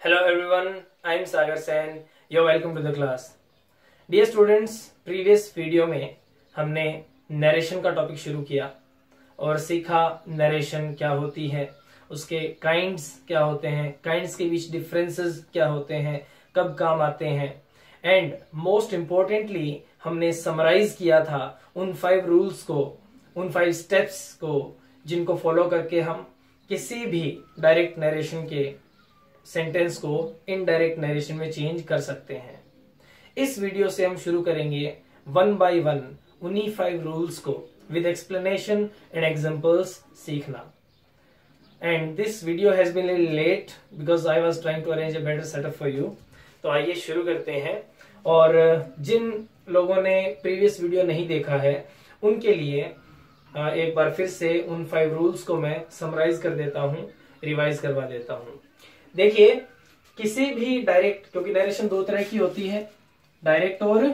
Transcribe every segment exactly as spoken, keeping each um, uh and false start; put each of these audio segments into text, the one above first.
Hello everyone, I am Sagar Sen. You're welcome to the class. Dear students, previous video में हमने narration का topic शुरू किया और सीखा नरेशन क्या होती है, उसके काइंड्स क्या होते हैं, काइंड्स के बीच डिफरेंसेस क्या होते हैं, कब काम आते हैं, एंड मोस्ट इम्पोर्टेंटली हमने समराइज किया था उन फाइव रूल्स को, उन फाइव स्टेप्स को जिनको फॉलो करके हम किसी भी डायरेक्ट नरेशन के सेंटेंस को इनडायरेक्ट नरेशन में चेंज कर सकते हैं। इस वीडियो से हम शुरू करेंगे वन बाय वन उन्हीं फाइव रूल्स को विद एक्सप्लेनेशन एंड एग्जांपल्स सीखना। And this video has been little late because I was trying to arrange a better setup for you. तो आइए शुरू करते हैं। और जिन लोगों ने प्रीवियस वीडियो नहीं देखा है उनके लिए एक बार फिर से उन फाइव रूल्स को मैं समराइज कर देता हूं, रिवाइज करवा देता हूं। देखिए, किसी भी डायरेक्ट, क्योंकि नरेशन दो तरह की होती है, डायरेक्ट और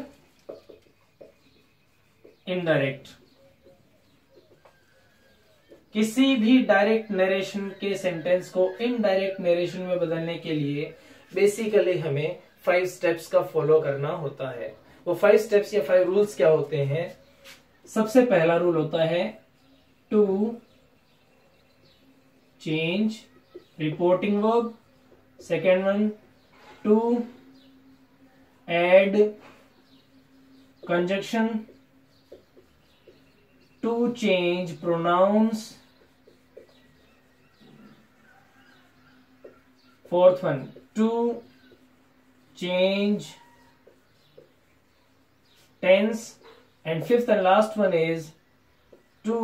इनडायरेक्ट। किसी भी डायरेक्ट नरेशन के सेंटेंस को इनडायरेक्ट नरेशन में बदलने के लिए बेसिकली हमें फाइव स्टेप्स का फॉलो करना होता है। वो फाइव स्टेप्स या फाइव रूल्स क्या होते हैं? सबसे पहला रूल होता है to change reporting verb. Second one, to add conjunction, to change pronouns. Fourth one, to change tense, and fifth and last one is to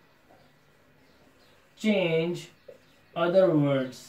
change other words.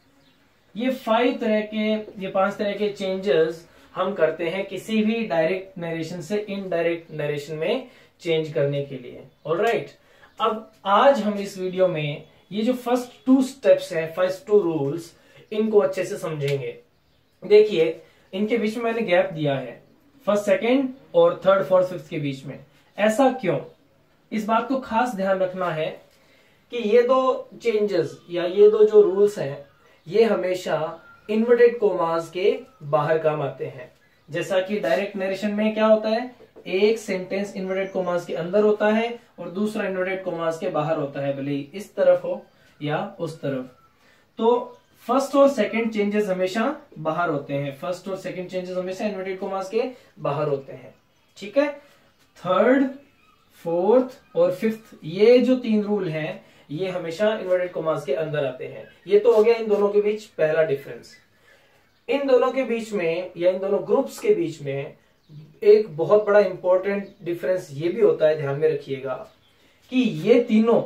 ये five तरह के, ये पांच तरह के चेंजेस हम करते हैं किसी भी डायरेक्ट नरेशन से इनडायरेक्ट नरेशन में चेंज करने के लिए। ऑलराइट, अब आज हम इस वीडियो में ये जो फर्स्ट टू स्टेप्स हैं, फर्स्ट टू रूल्स, इनको अच्छे से समझेंगे। देखिए, इनके बीच में मैंने गैप दिया है फर्स्ट, सेकेंड और थर्ड, फोर्थ, फिफ्थ के बीच में। ऐसा क्यों? इस बात को खास ध्यान रखना है कि ये दो चेंजेस या ये दो जो रूल्स हैं ये हमेशा इन्वर्टेड कोमास के बाहर काम आते हैं। जैसा कि डायरेक्ट नरेशन में क्या होता है, एक सेंटेंस इन्वर्टेड कोमास के अंदर होता है और दूसरा इन्वर्टेड कोमास के बाहर होता है, भले ही इस तरफ हो या उस तरफ। तो फर्स्ट और सेकंड चेंजेस हमेशा बाहर होते हैं, फर्स्ट और सेकंड चेंजेस हमेशा इन्वर्टेड कोमास के बाहर होते हैं। ठीक है, थर्ड, फोर्थ और फिफ्थ, ये जो तीन रूल हैं ये हमेशा इन्वर्टेड कोमास के अंदर आते हैं। ये तो हो गया इन दोनों के बीच पहला डिफरेंस। इन दोनों के बीच में या इन दोनों ग्रुप्स के बीच में एक बहुत बड़ा इंपॉर्टेंट डिफरेंस ये भी होता है, ध्यान में रखिएगा कि ये तीनों,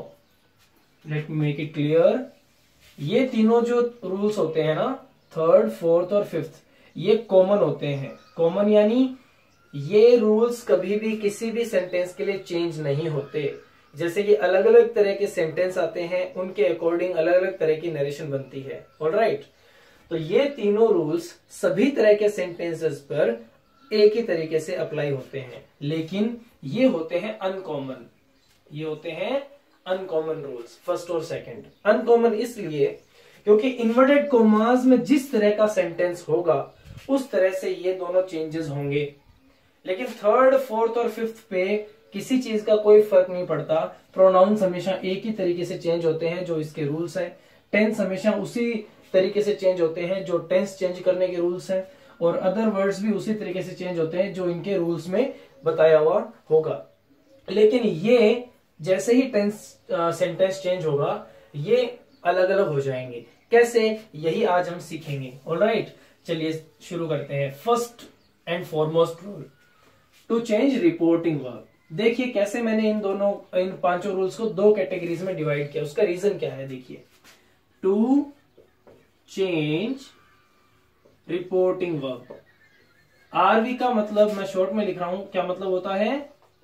let me make it clear, ये तीनों जो रूल्स होते हैं ना, थर्ड, फोर्थ और फिफ्थ, ये कॉमन होते हैं। कॉमन यानी ये रूल्स कभी भी किसी भी सेंटेंस के लिए चेंज नहीं होते। जैसे कि अलग अलग तरह के सेंटेंस आते हैं, उनके अकॉर्डिंग अलग अलग तरह की नरेशन बनती है। ऑलराइट, तो ये तीनों रूल्स सभी तरह के सेंटेंसेस पर एक ही तरीके से अप्लाई होते हैं, लेकिन ये होते हैं अनकॉमन। ये होते हैं अनकॉमन रूल्स, फर्स्ट और सेकंड। अनकॉमन इसलिए क्योंकि इन्वर्टेड कोमास में जिस तरह का सेंटेंस होगा उस तरह से ये दोनों चेंजेस होंगे, लेकिन थर्ड, फोर्थ और फिफ्थ पे किसी चीज का कोई फर्क नहीं पड़ता। प्रोनाउंस हमेशा एक ही तरीके से चेंज होते हैं जो इसके रूल्स हैं। टेंस हमेशा उसी तरीके से चेंज होते हैं जो टेंस चेंज करने के रूल्स हैं, और अदर वर्ड्स भी उसी तरीके से चेंज होते हैं जो इनके रूल्स में बताया हुआ होगा। लेकिन ये जैसे ही टेंस सेंटेंस चेंज होगा ये अलग अलग हो जाएंगे। कैसे, यही आज हम सीखेंगे। ऑलराइट, चलिए शुरू करते हैं। First and foremost rule, to change reporting verb. देखिए कैसे मैंने इन दोनों, इन पांचों रूल्स को दो कैटेगरीज में डिवाइड किया। उसका रीजन क्या है? देखिए, to change reporting verb. RV का मतलब मैं शॉर्ट में लिख रहा हूं, क्या मतलब होता है?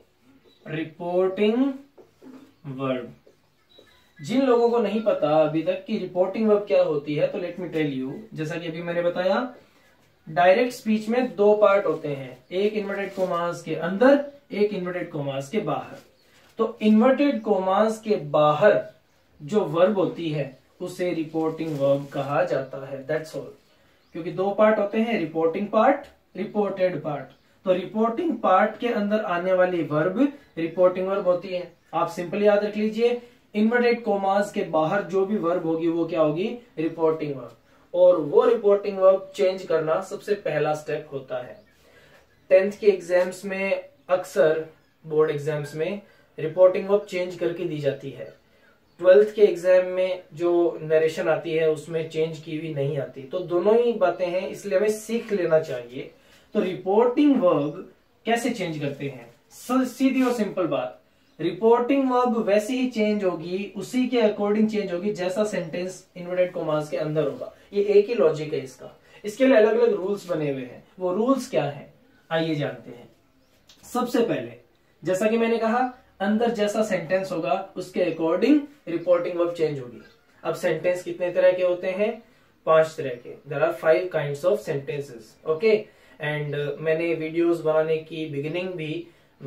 Reporting verb. जिन लोगों को नहीं पता अभी तक कि रिपोर्टिंग वर्ब क्या होती है, तो लेट मी टेल यू। जैसा कि अभी मैंने बताया, डायरेक्ट स्पीच में दो पार्ट होते हैं, एक इन्वर्टेड कोमास के अंदर, एक इन्वर्टेड कोमास के बाहर। तो इन्वर्टेड कोमास के बाहर जो वर्ब होती है उसे रिपोर्टिंग वर्ब कहा जाता है। That's all. क्योंकि दो पार्ट होते हैं, रिपोर्टिंग पार्ट, रिपोर्टेड पार्ट। तो रिपोर्टिंग पार्ट के अंदर आने वाली वर्ब रिपोर्टिंग वर्ब होती है। आप सिंपली याद रख लीजिए, इन्वर्टेड कोमास के बाहर जो भी वर्ब होगी वो क्या होगी, रिपोर्टिंग वर्ब। और वो रिपोर्टिंग वर्ब चेंज करना सबसे पहला स्टेप होता है। टेंथ के एग्जाम्स में अक्सर, बोर्ड एग्जाम्स में रिपोर्टिंग वर्ब चेंज करके दी जाती है। ट्वेल्थ के एग्जाम में जो नरेशन आती है उसमें चेंज की हुई नहीं आती। तो दोनों ही बातें हैं, इसलिए हमें सीख लेना चाहिए। तो रिपोर्टिंग वर्ब कैसे चेंज करते हैं, सीधी और सिंपल बात, रिपोर्टिंग वर्ब वैसे ही चेंज होगी, उसी के अकॉर्डिंग चेंज होगी जैसा सेंटेंस इन्वर्टेड कॉमास के अंदर होगा। ये एक ही लॉजिक है इसका। इसके लिए अलग अलग रूल्स बने हुए हैं। वो रूल्स क्या है, आइए जानते हैं। सबसे पहले, जैसा कि मैंने कहा, अंदर जैसा सेंटेंस होगा उसके अकॉर्डिंग रिपोर्टिंग वर्ब चेंज होगी। अब सेंटेंस कितने तरह के होते हैं, पांच तरह के। There are five kinds of sentences, okay. And मैंने वीडियोस बनाने की बिगिनिंग भी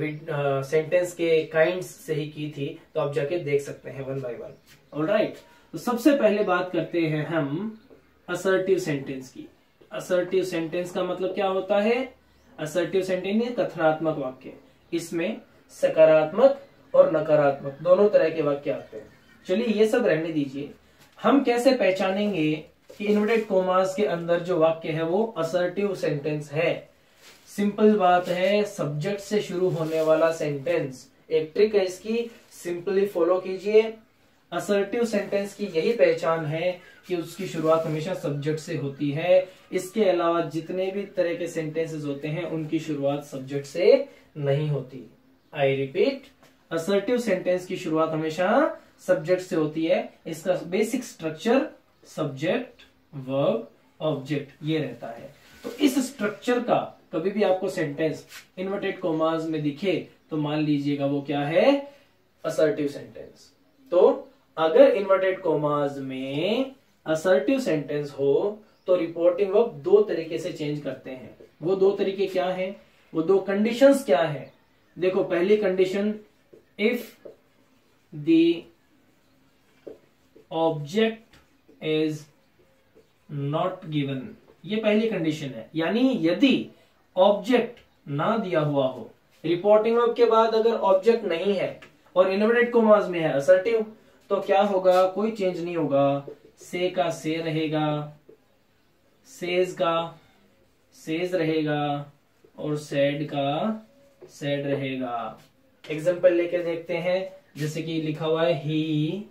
सेंटेंस uh, के काइंड्स से ही की थी, तो आप जाके देख सकते हैं वन बाय वन। ऑलराइट, तो सबसे पहले बात करते हैं हम असर्टिव सेंटेंस की। असर्टिव सेंटेंस का मतलब क्या होता है, असर्टिव सेंटेंस कथनात्मक वाक्य। इसमें सकारात्मक और नकारात्मक दोनों तरह के वाक्य आते हैं। चलिए ये सब रहने दीजिए, हम कैसे पहचानेंगे कि इन्वर्टेड कोमास के अंदर जो वाक्य है वो असर्टिव सेंटेंस है। सिंपल बात है, सब्जेक्ट से शुरू होने वाला सेंटेंस, एक ट्रिक है इसकी, सिंपली फॉलो कीजिए। असर्टिव सेंटेंस की यही पहचान है कि उसकी शुरुआत हमेशा सब्जेक्ट से होती है। इसके अलावा जितने भी तरह के सेंटेंसेस होते हैं उनकी शुरुआत सब्जेक्ट से नहीं होती। आई रिपीट, असर्टिव सेंटेंस की शुरुआत हमेशा सब्जेक्ट से होती है। इसका basic structure subject, verb, object ये रहता है। तो इस स्ट्रक्चर का कभी भी आपको सेंटेंस इन्वर्टेड कोमास में दिखे तो मान लीजिएगा वो क्या है, असर्टिव सेंटेंस। तो अगर इन्वर्टेड कोमास में असर्टिव सेंटेंस हो तो रिपोर्टिंग वर्ब दो तरीके से चेंज करते हैं। वो दो तरीके क्या हैं, वो दो कंडीशंस क्या है। देखो, पहली condition, if the object is not given, ये पहली कंडीशन है। यानी यदि ऑब्जेक्ट ना दिया हुआ हो, रिपोर्टिंग वर्ब के बाद अगर ऑब्जेक्ट नहीं है और इन्वर्टेड कोमास में है असर्टिव, तो क्या होगा, कोई चेंज नहीं होगा। से का से रहेगा, सेज का सेज रहेगा और सेड का सेड रहेगा। एग्जांपल लेके देखते हैं, जैसे कि लिखा हुआ है, he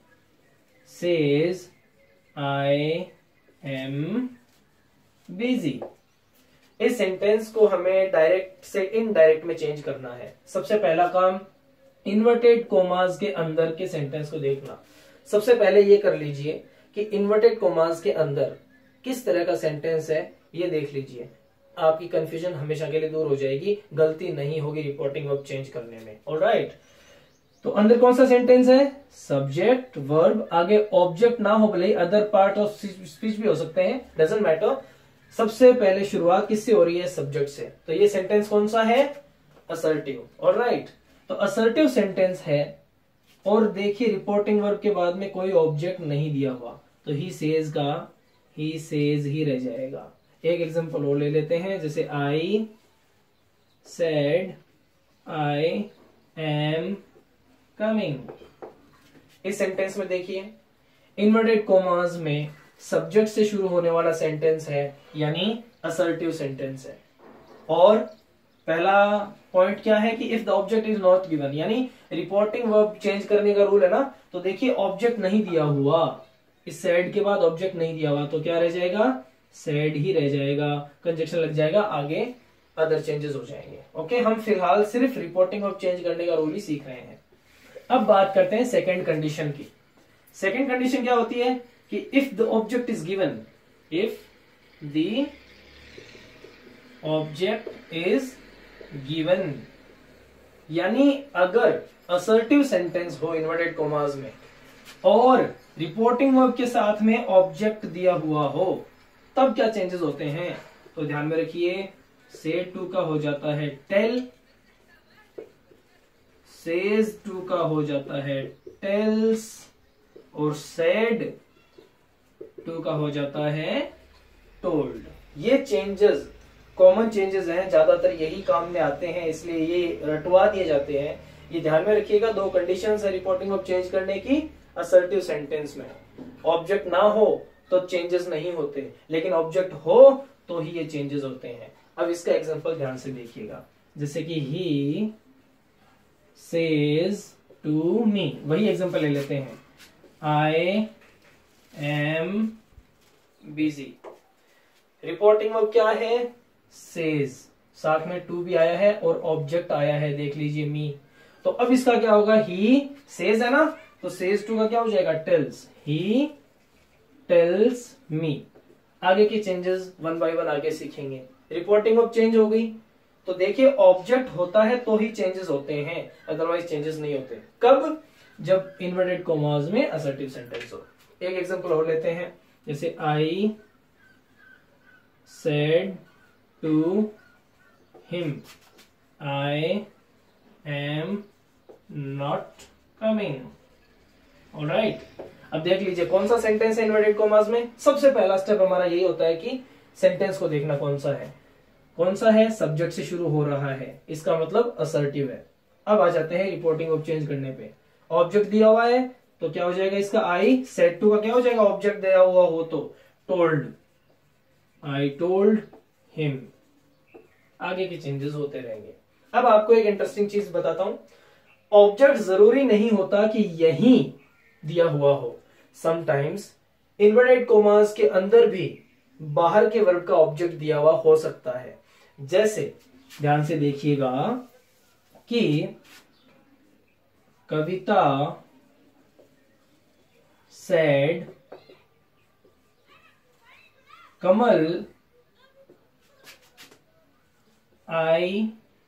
says I am busy. इस सेंटेंस को हमें डायरेक्ट से इनडायरेक्ट में चेंज करना है। सबसे पहला काम, इन्वर्टेड कोमास के अंदर के सेंटेंस को देखना। सबसे पहले ये कर लीजिए कि इन्वर्टेड कोमास के अंदर किस तरह का सेंटेंस है ये देख लीजिए। आपकी कंफ्यूजन हमेशा के लिए दूर हो जाएगी, गलती नहीं होगी रिपोर्टिंग वर्ब चेंज करने में। ऑलराइट, तो अंदर कौन सा सेंटेंस है, सब्जेक्ट, वर्ब, आगे ऑब्जेक्ट ना हो, भले अदर पार्ट ऑफ स्पीच भी हो सकते हैं, डजंट मैटर। सबसे पहले शुरुआत किससे हो रही है, सब्जेक्ट से। तो ये सेंटेंस कौन सा है, असर्टिव। ऑलराइट, तो असर्टिव सेंटेंस है और देखिए रिपोर्टिंग वर्ब के बाद में कोई ऑब्जेक्ट नहीं दिया हुआ, तो ही सेज का ही सेज ही रह जाएगा। एक एग्जांपल और ले लेते हैं, जैसे I said I am coming. इस सेंटेंस में देखिए इन्वर्टेड कोमास में सब्जेक्ट से शुरू होने वाला सेंटेंस है, यानी असर्टिव सेंटेंस है। और पहला पॉइंट क्या है कि if the object is not given, यानी रिपोर्टिंग वर्ब चेंज करने का रूल है ना। तो देखिए ऑब्जेक्ट नहीं दिया हुआ, इस सेड के बाद ऑब्जेक्ट नहीं दिया हुआ, तो क्या रह जाएगा, सेड ही रह जाएगा, कंजक्शन लग जाएगा, आगे अदर चेंजेस हो जाएंगे। ओके, हम फिलहाल सिर्फ रिपोर्टिंग वर्ब चेंज करने का रूल ही सीख रहे हैं। अब बात करते हैं सेकेंड कंडीशन की। सेकेंड कंडीशन क्या होती है कि if the object is given, if the object is given, यानी अगर असर्टिव सेंटेंस हो इन्वर्टेड कोमास में और रिपोर्टिंग वर्ब के साथ में ऑब्जेक्ट दिया हुआ हो, तब क्या चेंजेस होते हैं। तो ध्यान में रखिए, से टू का हो जाता है टेल, सेज टू का हो जाता है टेल्स, और सेड टू का हो जाता है टोल्ड। ये चेंजेस कॉमन चेंजेस हैं, ज्यादातर यही काम में आते हैं, इसलिए ये रटवा दिए जाते हैं। ये ध्यान में रखिएगा, दो कंडीशंस है रिपोर्टिंग ऑफ चेंज करने की असर्टिव सेंटेंस में। ऑब्जेक्ट ना हो तो चेंजेस नहीं होते, लेकिन ऑब्जेक्ट हो तो ही ये चेंजेस होते हैं। अब इसका एग्जांपल ध्यान से देखिएगा, जैसे कि ही सेज टू मी, वही एग्जांपल ले लेते हैं। I am busy, reporting verb क्या है? सेज, साथ में टू भी आया है और ऑब्जेक्ट आया है, देख लीजिए मी। तो अब इसका क्या होगा? ही सेज है ना, तो सेज टू का क्या हो जाएगा? टेल्स। He tells me. आगे के चेंजेस वन बाय वन आगे सीखेंगे। रिपोर्टिंग ऑफ चेंज हो गई, तो देखिए ऑब्जेक्ट होता है तो ही चेंजेस होते हैं, अदरवाइज चेंजेस नहीं होते। कब? जब इन्वर्टेड कॉमास में असर्टिव सेंटेंस हो। एक एग्जांपल और लेते हैं, जैसे I said to him I am not coming. Alright, अब देख लीजिए कौन सा सेंटेंस है इन्वर्टेड कॉमास में। सबसे पहला स्टेप हमारा यही होता है कि सेंटेंस को देखना कौन सा है। कौन सा है? सब्जेक्ट से शुरू हो रहा है, इसका मतलब असर्टिव है। अब आ जाते हैं रिपोर्टिंग ऑफ चेंज करने पे। ऑब्जेक्ट दिया हुआ है तो क्या हो जाएगा इसका? आई सेड टू का क्या हो जाएगा? ऑब्जेक्ट दिया हुआ हो तो टोल्ड, आई टोल्ड हिम। आगे के चेंजेस होते रहेंगे। अब आपको एक इंटरेस्टिंग चीज बताता हूं, ऑब्जेक्ट जरूरी नहीं होता कि यही दिया हुआ हो। समटाइम्स इन्वर्टेड कॉमास के अंदर भी बाहर के वर्ब का ऑब्जेक्ट दिया हुआ हो सकता है। जैसे ध्यान से देखिएगा कि Kavita said Kamal I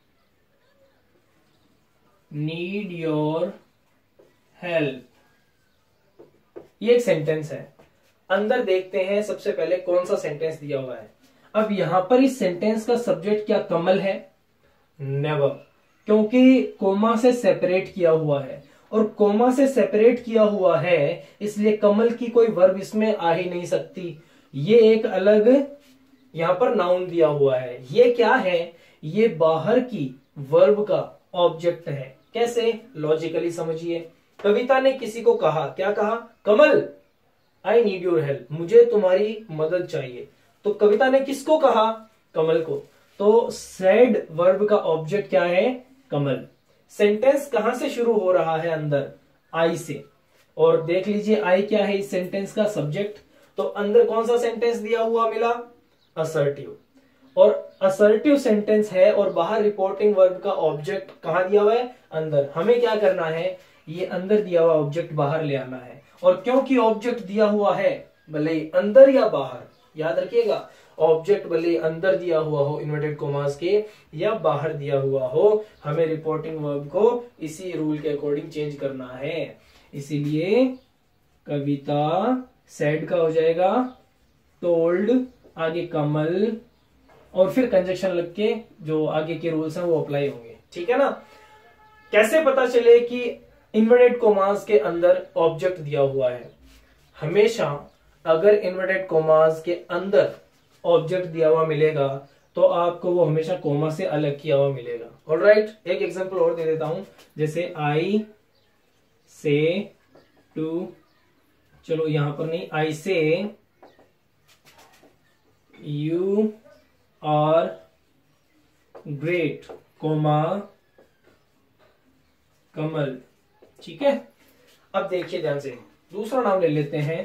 need your help. ये एक सेंटेंस है। अंदर देखते हैं सबसे पहले कौन सा सेंटेंस दिया हुआ है। अब यहां पर इस सेंटेंस का सब्जेक्ट क्या कमल है? नेवर, क्योंकि कोमा से सेपरेट किया हुआ है, और कोमा से सेपरेट किया हुआ है इसलिए कमल की कोई वर्ब इसमें आ ही नहीं सकती। ये एक अलग यहां पर नाउन दिया हुआ है। ये क्या है? ये बाहर की वर्ब का ऑब्जेक्ट है। कैसे? लॉजिकली समझिए। कविता ने किसी को कहा, क्या कहा? Kamal I need your help, मुझे तुम्हारी मदद चाहिए। तो कविता ने किसको कहा? कमल को। तो सेड वर्ब का ऑब्जेक्ट क्या है? कमल। सेंटेंस कहां से शुरू हो रहा है? अंदर आई से। और देख लीजिए आई क्या है इस सेंटेंस का? सब्जेक्ट। तो अंदर कौन सा सेंटेंस दिया हुआ मिला? असर्टिव। और असर्टिव सेंटेंस है और बाहर रिपोर्टिंग वर्ब का ऑब्जेक्ट कहां दिया हुआ है? अंदर। हमें क्या करना है? ये अंदर दिया हुआ ऑब्जेक्ट बाहर ले आना है। और क्योंकि ऑब्जेक्ट दिया हुआ है, भले ही अंदर या बाहर, याद रखिएगा ऑब्जेक्ट भले अंदर दिया हुआ हो इन्वर्टेड कॉमास के या बाहर दिया हुआ हो, हमें रिपोर्टिंग वर्ब को इसी रूल के अकॉर्डिंग चेंज करना है। इसीलिए कविता सेड का हो जाएगा टोल्ड, आगे कमल, और फिर कंजक्शन लग के जो आगे के रूल्स हैं वो अप्लाई होंगे। ठीक है ना? कैसे पता चले कि इन्वर्टेड कॉमास के अंदर ऑब्जेक्ट दिया हुआ है? हमेशा अगर इन्वर्टेड कॉमास के अंदर ऑब्जेक्ट दिया हुआ मिलेगा तो आपको वो हमेशा कोमा से अलग किया हुआ मिलेगा। ऑलराइट, एक एग्जांपल और दे देता हूं, जैसे आई से टू, चलो यहां पर नहीं, I say you are great, comma Kamal. ठीक है, अब देखिए ध्यान से, दूसरा नाम ले लेते हैं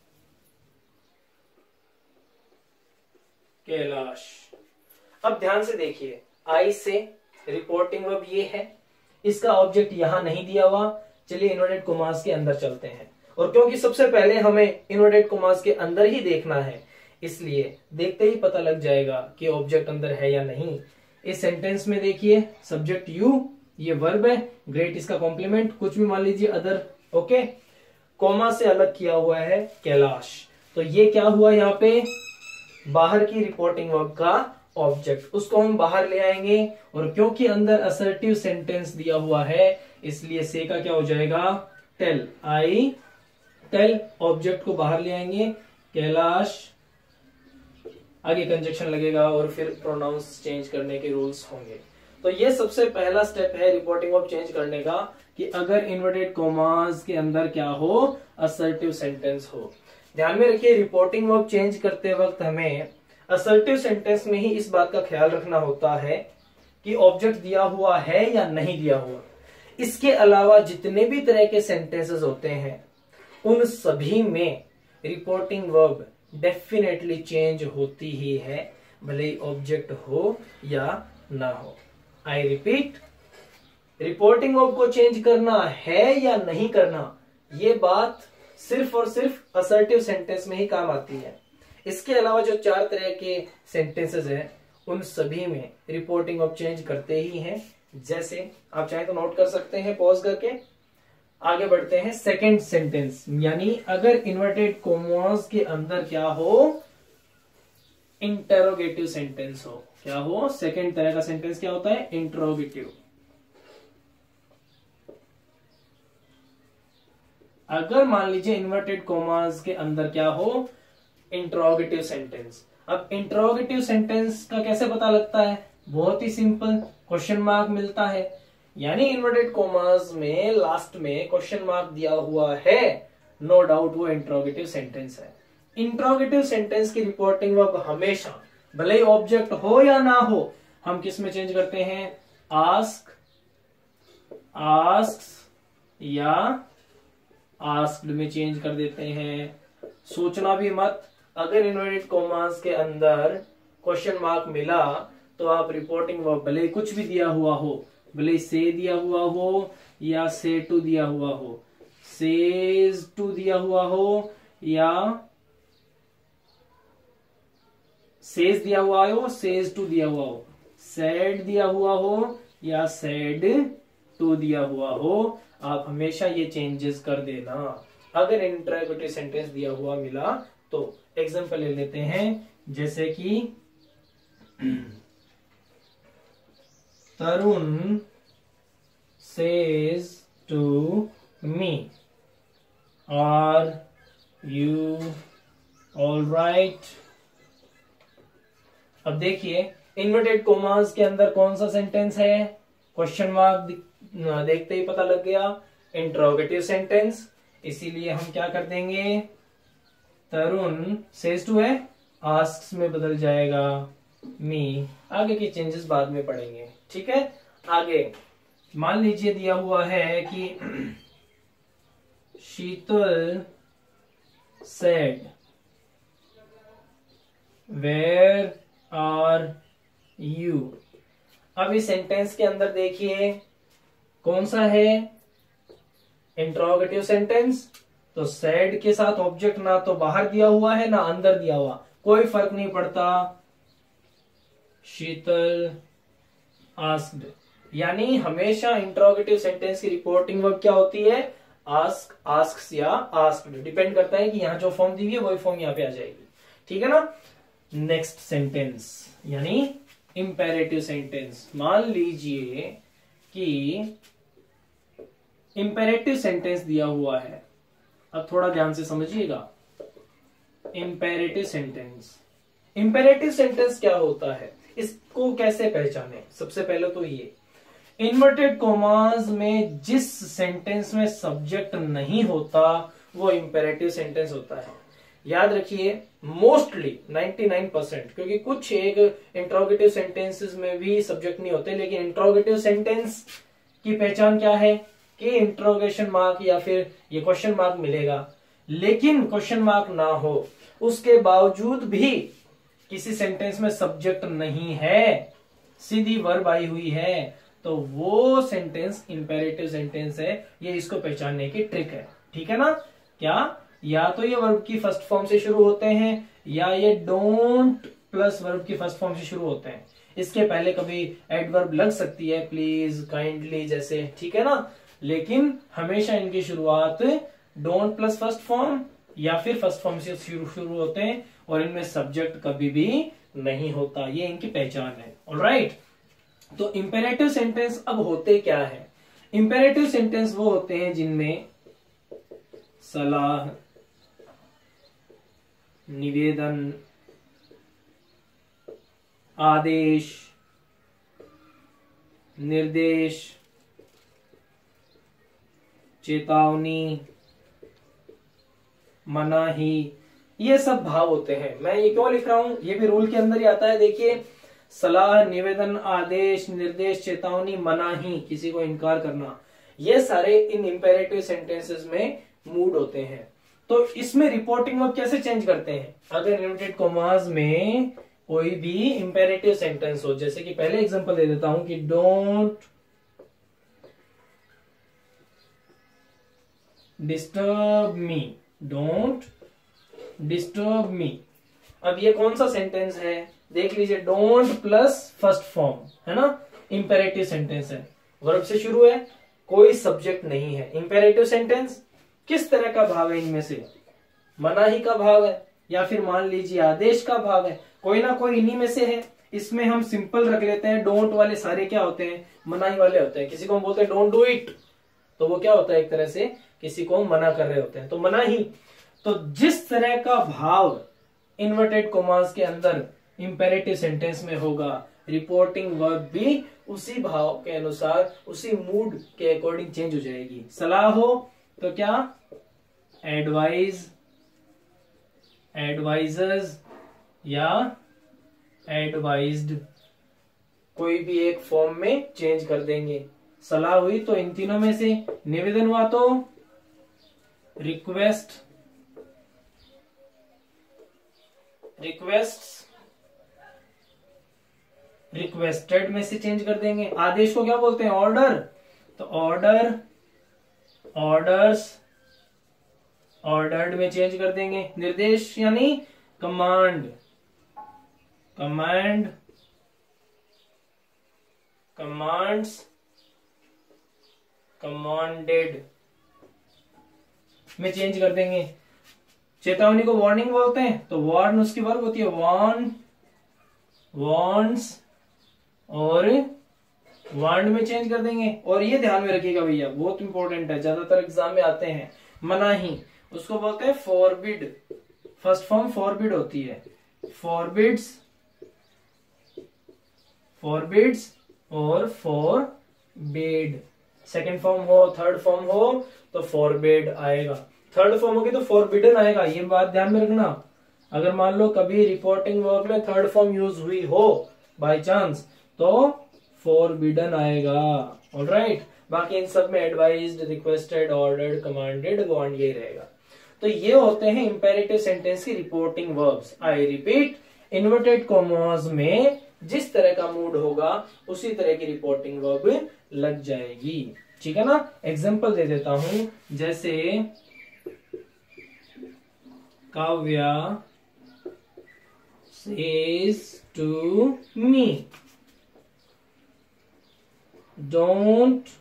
कैलाश। अब ध्यान से देखिए, आई से रिपोर्टिंग वर्ब ये है, इसका ऑब्जेक्ट यहां नहीं दिया हुआ। चलिए इन्वर्टेड कॉमास के अंदर चलते हैं, और क्योंकि सबसे पहले हमें इन्वर्टेड कॉमास के अंदर ही देखना है, इसलिए देखते ही पता लग जाएगा कि ऑब्जेक्ट अंदर है या नहीं। इस सेंटेंस में देखिए सब्जेक्ट यू, ये वर्ब है, ग्रेट इसका कॉम्प्लीमेंट, कुछ भी मान लीजिए अदर। ओके, कोमा से अलग किया हुआ है कैलाश, तो ये क्या हुआ? यहाँ पे बाहर की रिपोर्टिंग वर्ब का ऑब्जेक्ट, उसको हम बाहर ले आएंगे। और क्योंकि अंदर असर्टिव सेंटेंस दिया हुआ है इसलिए से का क्या हो जाएगा? टेल। आई टेल, ऑब्जेक्ट को बाहर ले आएंगे, कैलाश आगे कंजक्शन लगेगा और फिर प्रोनाउंस चेंज करने के रूल्स होंगे। तो ये सबसे पहला स्टेप है रिपोर्टिंग वर्ब चेंज करने का, कि अगर इन्वर्टेड कॉमास के अंदर क्या हो, असर्टिव सेंटेंस हो। ध्यान में रखिए, रिपोर्टिंग वर्ब चेंज करते वक्त हमें असर्टिव सेंटेंस में ही इस बात का ख्याल रखना होता है कि ऑब्जेक्ट दिया हुआ है या नहीं दिया हुआ। इसके अलावा जितने भी तरह के सेंटेंसेस होते हैं उन सभी में रिपोर्टिंग वर्ब डेफिनेटली चेंज होती ही है, भले ही ऑब्जेक्ट हो या ना हो। आई रिपीट, रिपोर्टिंग वर्ब को चेंज करना है या नहीं करना, ये बात सिर्फ और सिर्फ असर्टिव सेंटेंस में ही काम आती है। इसके अलावा जो चार तरह के सेंटेंसेस हैं उन सभी में रिपोर्टिंग वर्ब चेंज करते ही हैं। जैसे आप चाहे तो नोट कर सकते हैं पॉज करके। आगे बढ़ते हैं, सेकंड सेंटेंस, यानी अगर इन्वर्टेड कॉमास के अंदर क्या हो, इंटरोगेटिव सेंटेंस हो। क्या हो, सेकंड तरह का सेंटेंस क्या होता है, इंटरोगेटिव। अगर मान लीजिए इन्वर्टेड कॉमास के अंदर क्या हो, इंटरोगेटिव सेंटेंस। अब इंटरोगेटिव सेंटेंस का कैसे पता लगता है, बहुत ही सिंपल, क्वेश्चन मार्क मिलता है, यानी इन्वर्टेड कॉमास में लास्ट में क्वेश्चन मार्क दिया हुआ है, नो डाउट वो इंटरोगेटिव सेंटेंस है। इंटरोगेटिव सेंटेंस की रिपोर्टिंग वर्ब हमेशा, भले ही ऑब्जेक्ट हो या ना हो, हम किस में चेंज करते हैं, आस्क, आस्क्स या आस्क्ड में चेंज कर देते हैं। सोचना भी मत, अगर इन्वर्टेड कॉमास के अंदर क्वेश्चन मार्क मिला तो आप रिपोर्टिंग वर्ब, भले कुछ भी दिया हुआ हो, भले से दिया हुआ हो या से टू दिया हुआ हो, सेज टू दिया हुआ हो या सेज दिया हुआ हो, सेज टू दिया हुआ हो, सेड दिया हुआ हो या सेड टू दिया हुआ हो, आप हमेशा ये चेंजेस कर देना अगर इंटरोगेटिव सेंटेंस दिया हुआ मिला तो। एग्जांपल ले लेते हैं, जैसे कि तरुण says to me, are you all right? अब देखिए इन्वर्टेड कॉमास के अंदर कौन सा सेंटेंस है, क्वेश्चन मार्क देखते ही पता लग गया, इंटरोगेटिव सेंटेंस। इसीलिए हम क्या कर देंगे, तरुण सेज टू है, आस्क्स में बदल जाएगा मी। आगे के चेंजेस बाद में पढ़ेंगे, ठीक है। आगे मान लीजिए दिया हुआ है कि Sheetal said where are you. अब इस सेंटेंस के अंदर देखिए कौन सा है, इंटरोगेटिव सेंटेंस। तो सेड के साथ ऑब्जेक्ट ना तो बाहर दिया हुआ है ना अंदर दिया हुआ, कोई फर्क नहीं पड़ता, शीतल आस्क्ड। यानी हमेशा इंटरोगेटिव सेंटेंस की रिपोर्टिंग वर्ब क्या होती है, आस्क, आस्क्स या आस्क्ड, डिपेंड करता है कि यहां जो फॉर्म दी हुई है वही फॉर्म यहां पे आ जाएगी, ठीक है ना। नेक्स्ट सेंटेंस यानी इंपेरेटिव सेंटेंस। मान लीजिए कि इंपेरेटिव सेंटेंस दिया हुआ है, अब थोड़ा ध्यान से समझिएगा। इंपेरेटिव सेंटेंस, इंपेरेटिव सेंटेंस क्या होता है, इसको कैसे पहचाने। सबसे पहले तो ये इन्वर्टेड कॉमास में जिस सेंटेंस में सब्जेक्ट नहीं होता वो इंपेरेटिव सेंटेंस होता है। याद रखिए मोस्टली निन्यानवे परसेंट, क्योंकि कुछ एक इंट्रोगेटिव सेंटेंसेस में भी सब्जेक्ट नहीं होते, लेकिन इंट्रोगेटिव सेंटेंस की पहचान क्या है कि इंट्रोगेशन मार्क या फिर ये क्वेश्चन मार्क मिलेगा, लेकिन क्वेश्चन मार्क ना हो, उसके बावजूद भी किसी सेंटेंस में सब्जेक्ट नहीं है, सीधी वर्ब आई हुई है, तो वो सेंटेंस इंपेरेटिव सेंटेंस है। ये इसको पहचानने की ट्रिक है, ठीक है ना। क्या, या तो ये वर्ब की फर्स्ट फॉर्म से शुरू होते हैं या ये डोंट प्लस वर्ब की फर्स्ट फॉर्म से शुरू होते हैं। इसके पहले कभी एडवर्ब लग सकती है, प्लीज, काइंडली जैसे, ठीक है ना, लेकिन हमेशा इनकी शुरुआत डोंट प्लस फर्स्ट फॉर्म या फिर फर्स्ट फॉर्म से शुरू शुरू होते हैं और इनमें सब्जेक्ट कभी भी नहीं होता। ये इनकी पहचान है, ऑलराइट। तो इंपेरेटिव सेंटेंस अब होते क्या है, इंपेरेटिव सेंटेंस वो होते हैं जिनमें सलाह, निवेदन, आदेश, निर्देश, चेतावनी, मनाही, ये सब भाव होते हैं। मैं ये क्यों लिख रहा हूं, ये भी रूल के अंदर ही आता है। देखिए, सलाह, निवेदन, आदेश, निर्देश, चेतावनी, मनाही, किसी को इनकार करना, ये सारे इन इंपेरेटिव सेंटेंसेस में मूड होते हैं। तो इसमें रिपोर्टिंग वर्ब कैसे चेंज करते हैं? अगर इन्वर्टेड कॉमास में कोई भी इंपेरेटिव सेंटेंस हो, जैसे कि पहले एग्जांपल दे देता हूं कि don't disturb me, don't disturb me. अब ये कौन सा सेंटेंस है? देख लीजिए, डोंट प्लस फर्स्ट फॉर्म है ना, इंपेरेटिव सेंटेंस है, वर्ब से शुरू है, कोई सब्जेक्ट नहीं है। इंपेरेटिव सेंटेंस किस तरह का भाव है? इनमें से मनाही का भाव है या फिर मान लीजिए आदेश का भाव है, कोई ना कोई इन्हीं में से है। इसमें हम सिंपल रख लेते हैं, डोंट वाले सारे क्या होते हैं? मनाही वाले होते हैं। किसी को हम बोलते हैं डोंट डू इट, तो वो क्या होता है? एक तरह से किसी को मना कर रहे होते हैं, तो मनाही। तो जिस तरह का भाव इन्वर्टेड कॉमास के अंदर इंपेरेटिव सेंटेंस में होगा, रिपोर्टिंग वर्ब भी उसी भाव के अनुसार, उसी मूड के अकॉर्डिंग चेंज हो जाएगी। सलाह हो तो क्या? एडवाइज, एडवाइजर्स या एडवाइज्ड, कोई भी एक फॉर्म में चेंज कर देंगे। सलाह हुई तो इन तीनों में से, निवेदन हुआ तो रिक्वेस्ट, रिक्वेस्ट रिक्वेस्टेड में से चेंज कर देंगे। आदेश को क्या बोलते हैं? ऑर्डर, तो ऑर्डर, ऑर्डर्स, ऑर्डर्ड में चेंज कर देंगे। निर्देश यानी कमांड, कमांड, कमांड्स, कमांडेड में चेंज कर देंगे। चेतावनी को वार्निंग बोलते हैं, तो वार्न उसकी वर्ब होती है वार्न, वार्न्स, और वार्न में चेंज कर देंगे। और ये ध्यान में रखिएगा भैया, बहुत इंपॉर्टेंट है, ज्यादातर एग्जाम में आते हैं। मनाही उसको बोलते हैं फॉरबिड, फर्स्ट फॉर्म फॉरबिड होती है, फॉरबिड्स, फॉरबिड्स और फॉरबेड। सेकंड फॉर्म हो, थर्ड फॉर्म हो तो फॉरबेड आएगा, थर्ड फॉर्म होगी तो फॉरबिडन आएगा। ये बात ध्यान में रखना। अगर मान लो कभी रिपोर्टिंग वर्ब में थर्ड फॉर्म यूज हुई हो बाय चांस, तो फॉरबिडन आएगा। ऑलराइट, बाकी इन सब में advised, requested, ordered, commanded, warn ये रहेगा। तो ये होते हैं इंपेरेटिव सेंटेंस की reporting verbs. I repeat, inverted commas में जिस तरह का मूड होगा उसी तरह की रिपोर्टिंग वर्ब लग जाएगी। ठीक है ना? एग्जांपल दे देता हूं, जैसे Kavya says to me, don't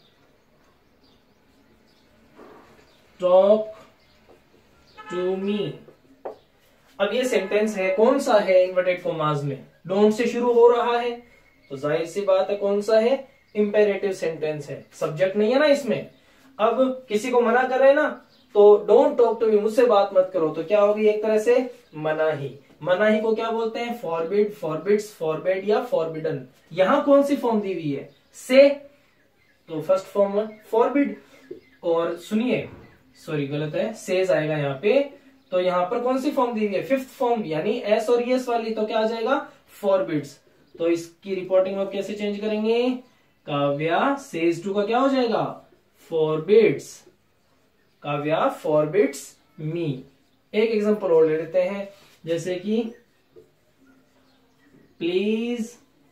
talk to me। अब ये सेंटेंस है, कौन सा है? इन्वर्टेड कॉमास में डोंट से शुरू हो रहा है, तो जाहिर सी बात है कौन सा है? इंपेरेटिव सेंटेंस है, सब्जेक्ट नहीं है ना इसमें। अब किसी को मना कर रहे हैं ना, तो डोंट टॉक टू मी, मुझसे बात मत करो, तो क्या होगी? एक तरह से मनाही। मनाही को क्या बोलते हैं? फॉरबिड, फॉरबिड्स, फॉरबेड या फॉरबिडन। यहां कौन सी फॉर्म दी हुई है? से, तो फर्स्ट फॉर्म फॉरबिड। और सुनिए, सॉरी गलत है, सेज आएगा यहाँ पे, तो यहाँ पर कौन सी फॉर्म दी हुई है? फिफ्थ फॉर्म, यानी एस और यस वाली, तो क्या आ जाएगा? फॉरबिड्स। तो इसकी रिपोर्टिंग वर्ब कैसे चेंज करेंगे? काव्या सेज टू का क्या हो जाएगा? Forbids, Kavya forbids me. एक एग्जांपल और ले लेते हैं, जैसे कि प्लीज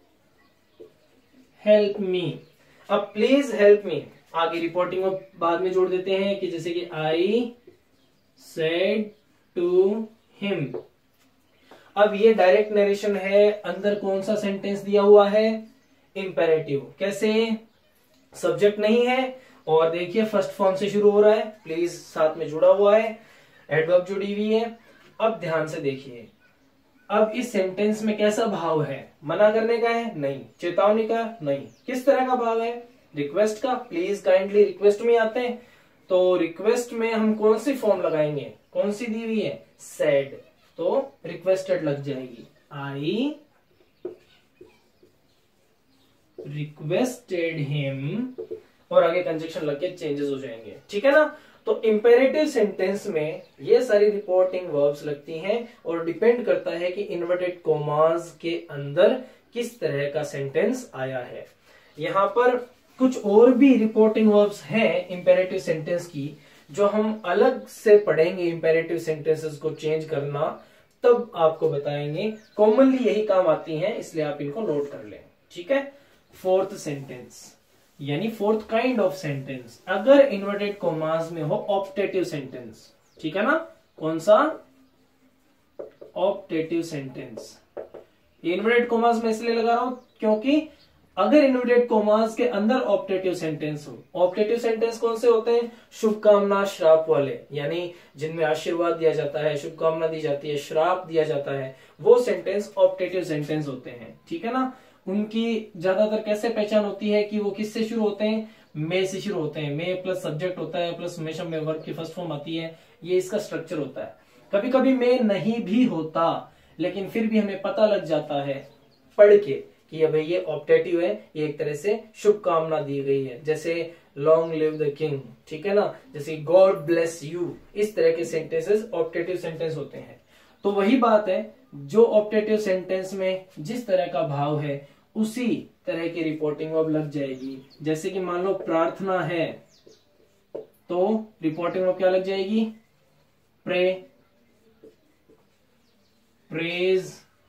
हेल्प मी। अब प्लीज हेल्प मी आगे रिपोर्टिंग में बाद में जोड़ देते हैं कि जैसे कि आई सेड टू हिम। अब ये डायरेक्ट नरेशन है, अंदर कौन सा सेंटेंस दिया हुआ है? इंपेरेटिव। कैसे? सब्जेक्ट नहीं है, और देखिए फर्स्ट फॉर्म से शुरू हो रहा है, प्लीज साथ में जुड़ा हुआ है, एडवर्ब जुड़ी हुई है। अब ध्यान से देखिए, अब इस सेंटेंस में कैसा भाव है? मना करने का है? नहीं। चेतावनी का? नहीं। किस तरह का भाव है? रिक्वेस्ट का, प्लीज काइंडली, रिक्वेस्ट में आते हैं, तो रिक्वेस्ट में हम कौन सी फॉर्म लगाएंगे? कौन सी दी हुई है? सेड, तो रिक्वेस्टेड लग जाएगी। आई रिक्वेस्टेड हिम, और आगे कंजक्शन लग के चेंजेस हो जाएंगे, ठीक है ना। तो इंपेरेटिव सेंटेंस में ये सारी रिपोर्टिंग वर्ब्स लगती हैं और डिपेंड करता है कि इन्वर्टेड कोमास के अंदर किस तरह का सेंटेंस आया है। यहां पर कुछ और भी रिपोर्टिंग वर्ब्स हैं इंपेरेटिव सेंटेंस की, जो हम अलग से पढ़ेंगे। इंपेरेटिव सेंटेंसेस को चेंज करना तब आपको बताएंगे, कॉमनली यही काम आती हैं, इसलिए आप इनको नोट कर लें, ठीक है। फोर्थ सेंटेंस यानी फोर्थ काइंड ऑफ सेंटेंस, अगर इन्वर्टेड कोमास में हो ऑप्टेटिव सेंटेंस, ठीक है ना। कौन सा? Optative sentence. ये इन्वर्टेड कोमास में इसलिए लगा रहा हूं क्योंकि अगर इन्वर्टेड कोमास के अंदर ऑप्टेटिव सेंटेंस हो, ऑप्टेटिव सेंटेंस कौन से होते हैं? शुभकामना श्राप वाले, यानी जिनमें आशीर्वाद दिया जाता है, शुभकामना दी जाती है, श्राप दिया जाता है, वो सेंटेंस ऑप्टेटिव सेंटेंस होते हैं, ठीक है ना। उनकी ज्यादातर कैसे पहचान होती है कि वो किससे शुरू होते हैं? मे से शुरू होते हैं। मे प्लस सब्जेक्ट होता है प्लस हमेशा में वर्ब की फर्स्ट फॉर्म आती है, ये इसका स्ट्रक्चर होता है। कभी कभी मे नहीं भी होता, लेकिन फिर भी हमें पता लग जाता है पढ़ के कि अब ये ऑप्टेटिव है, ये एक तरह से शुभकामना दी गई है, जैसे लॉन्ग लिव द किंग, ठीक है ना, जैसे गॉड ब्लेस यू, इस तरह के सेंटेंसेस ऑप्टेटिव सेंटेंस होते हैं। तो वही बात है, जो ऑप्टेटिव सेंटेंस में जिस तरह का भाव है उसी तरह की रिपोर्टिंग वर्ब लग जाएगी। जैसे कि मान लो प्रार्थना है, तो रिपोर्टिंग वर्ब क्या लग जाएगी? Pray, praise,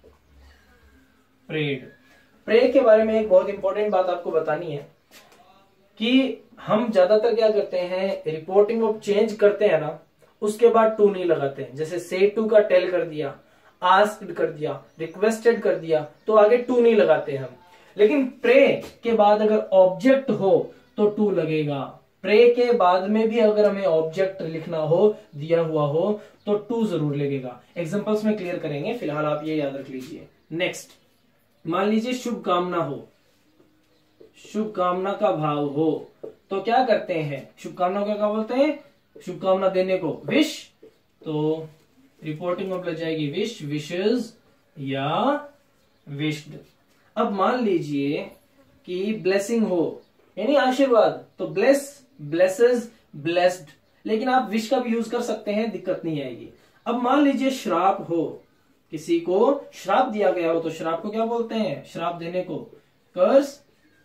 prayed. प्रे के बारे में एक बहुत इंपॉर्टेंट बात आपको बतानी है कि हम ज्यादातर क्या करते हैं, रिपोर्टिंग वर्ब चेंज करते हैं ना, उसके बाद टू नहीं लगाते हैं। जैसे से टू का टेल कर दिया, आस्क्ड कर दिया, रिक्वेस्टेड कर दिया, तो आगे टू नहीं लगाते हम। लेकिन प्रे के बाद अगर ऑब्जेक्ट हो तो टू लगेगा। प्रे के बाद में भी अगर हमें ऑब्जेक्ट लिखना हो, दिया हुआ हो, तो टू जरूर लगेगा। एग्जांपल्स में क्लियर करेंगे, फिलहाल आप ये याद रख लीजिए। नेक्स्ट, मान लीजिए शुभकामना हो, शुभकामना का भाव हो, तो क्या करते हैं? शुभकामना को क्या बोलते हैं? शुभकामना देने को विश, तो रिपोर्टिंग में लग जाएगी विश, विशेस या विश्ड। अब मान लीजिए कि ब्लेसिंग हो यानी आशीर्वाद, तो ब्लेस, ब्लेसेस, ब्लेस्ड, लेकिन आप विश का भी यूज कर सकते हैं, दिक्कत नहीं आएगी। अब मान लीजिए श्राप हो, किसी को श्राप दिया गया हो, तो श्राप को क्या बोलते हैं? श्राप देने को कर्स,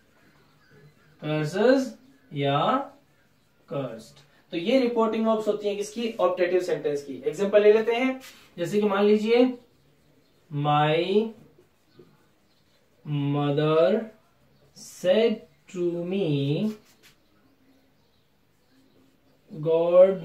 कर्सेस या कर्स्ड। तो ये रिपोर्टिंग वर्ब्स होती हैं किसकी? ऑप्टेटिव सेंटेंस की। एग्जांपल ले लेते हैं, जैसे कि मान लीजिए my mother said to me God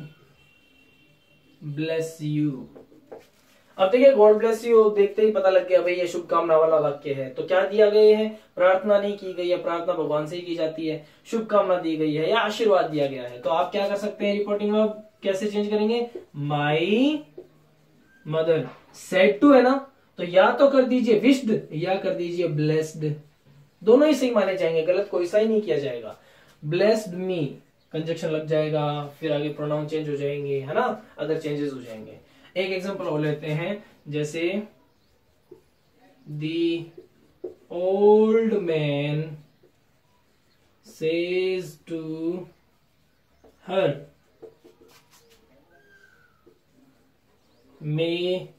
bless you. अब देखिए गॉड ब्लेस यू देखते ही पता लग गया भाई ये शुभकामना वाला वाक्य है। तो क्या दिया गया है? प्रार्थना नहीं की गई है, प्रार्थना भगवान से ही की जाती है, शुभकामना दी गई है या आशीर्वाद दिया गया है। तो आप क्या कर सकते हैं? रिपोर्टिंग वर्ब कैसे चेंज करेंगे? माई मदर सेड टू है ना, तो या तो कर दीजिए विश्ड या कर दीजिए ब्लेस्ड, दोनों ही सही माने जाएंगे, गलत कोई सा ही नहीं किया जाएगा। ब्लेस्ड मी कंजक्शन लग जाएगा, फिर आगे प्रोनाउन चेंज हो जाएंगे, है ना, अदर चेंजेस हो जाएंगे। एक एग्जांपल और लेते हैं, जैसे the old man says to her may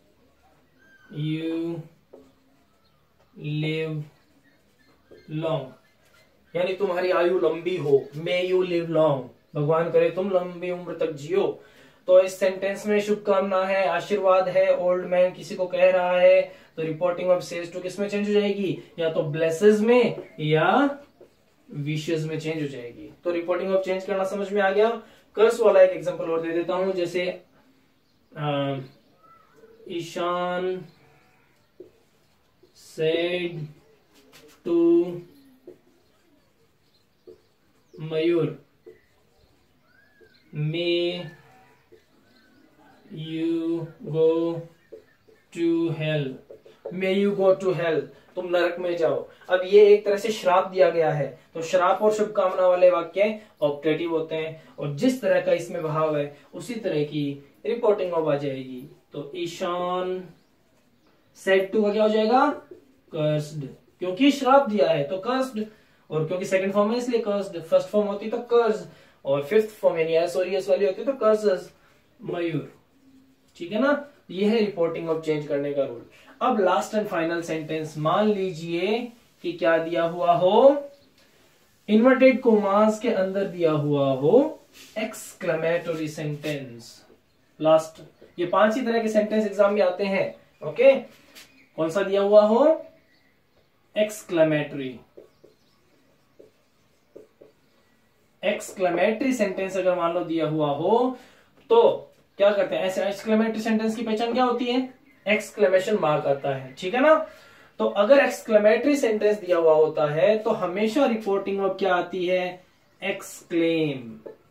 you live long, यानी तुम्हारी आयु लंबी हो, मे यू लिव लॉन्ग, भगवान करे तुम लंबी उम्र तक जियो। तो इस सेंटेंस में शुभकामना है, आशीर्वाद है, ओल्ड मैन किसी को कह रहा है, तो रिपोर्टिंग ऑफ सेज टू किस में चेंज हो जाएगी? या तो ब्लेसेस में या विशेस में चेंज हो जाएगी। तो रिपोर्टिंग ऑफ चेंज करना समझ में आ गया। कर्स वाला एक एग्जांपल और दे देता हूं, जैसे आ, Ishan said to Mayur may you go to hell, may you go to hell, तुम नरक में जाओ। अब ये एक तरह से श्राप दिया गया है, तो श्राप और शुभकामना वाले वाक्य ऑप्टेटिव होते हैं, और जिस तरह का इसमें भाव है उसी तरह की रिपोर्टिंग ऑफ आ जाएगी। तो ईशान सेड टू का क्या हो जाएगा? कर्स्ड, क्योंकि श्राप दिया है तो कर्स्ड। और क्योंकि सेकंड फॉर्म है इसलिए कर्स्ड, फर्स्ट फॉर्म होती तो कर्ज, और फिफ्थ फॉर्म यानी एस और एस वाली होती तो कर्सेस, मयूर। ठीक है ना, ये है रिपोर्टिंग ऑफ चेंज करने का रूल। अब लास्ट एंड फाइनल सेंटेंस, मान लीजिए कि क्या दिया हुआ हो, इन्वर्टेड कोमास के अंदर दिया हुआ हो एक्सक्लेमेटरी सेंटेंस। लास्ट, ये पांच ही तरह के सेंटेंस एग्जाम में आते हैं। ओके, कौन सा दिया हुआ हो, एक्सक्लेमेटरी। एक्सक्लेमेटरी सेंटेंस अगर मान लो दिया हुआ हो तो क्या करते हैं, ऐसे एक्सक्लेमेटरी सेंटेंस की पहचान क्या होती है, एक्सक्लेमेशन मार्क आता है। ठीक है ना, तो अगर एक्सक्लेमेटरी सेंटेंस दिया हुआ होता है तो हमेशा रिपोर्टिंग वर्ब क्या आती है, एक्सक्लेम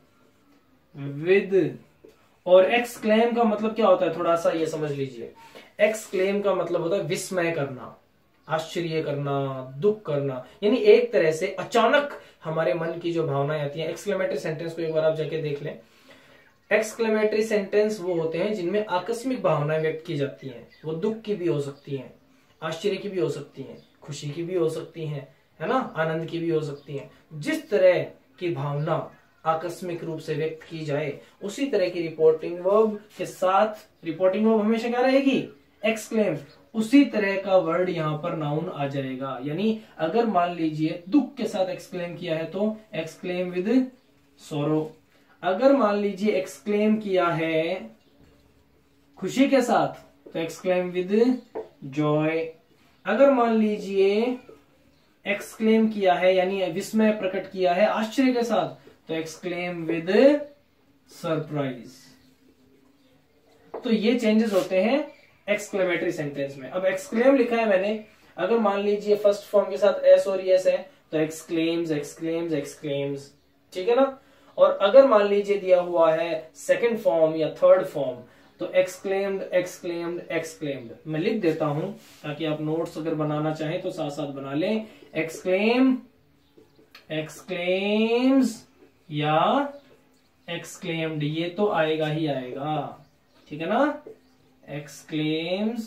विद। और एक्सक्लेम का मतलब क्या होता है, थोड़ा सा ये समझ लीजिए। एक्सक्लेम का मतलब होता है विस्मय करना, आश्चर्य करना, दुख करना, यानी एक तरह से अचानक हमारे मन की जो भावनाएं आती हैं। एक्सक्लेमेटरी सेंटेंस को एक बार आप जाके देख लें। एक्सक्लेमेटरी सेंटेंस वो होते हैं जिनमें आकस्मिक भावनाएं व्यक्त की जाती हैं। वो दुख की भी हो सकती हैं, आश्चर्य की भी हो सकती हैं, खुशी की भी हो सकती हैं, है ना, आनंद की भी हो सकती हैं। जिस तरह की भावना आकस्मिक रूप से व्यक्त की जाए उसी तरह की रिपोर्टिंग वर्ब के साथ, रिपोर्टिंग वर्ब हमेशा क्या रहेगी, एक्सक्लेम। उसी तरह का वर्ड यहां पर नाउन आ जाएगा। यानी अगर मान लीजिए दुख के साथ एक्सक्लेम किया है तो एक्सक्लेम विद सोरो। अगर मान लीजिए एक्सक्लेम किया है खुशी के साथ तो एक्सक्लेम विद जॉय। अगर मान लीजिए एक्सक्लेम किया है यानी विस्मय प्रकट किया है आश्चर्य के साथ तो एक्सक्लेम विद सरप्राइज। तो ये चेंजेस होते हैं एक्सक्लेमेटरी सेंटेंस में। अब एक्सक्लेम लिखा है मैंने, अगर मान लीजिए फर्स्ट फॉर्म के साथ एस और एस है तो एक्सक्लेम्स एक्सक्लेम्स एक्सक्लेम्स। ठीक है ना, और अगर मान लीजिए दिया हुआ है सेकंड फॉर्म या थर्ड फॉर्म तो एक्सक्लेम्ड एक्सक्लेम्ड एक्सक्लेम्ड। मैं लिख देता हूं ताकि आप नोट्स अगर बनाना चाहें तो साथ साथ बना लें। एक्सक्लेम, एक्सक्लेम्स या एक्सक्लेम्ड, ये तो आएगा ही आएगा। ठीक है ना, एक्सक्लेम्स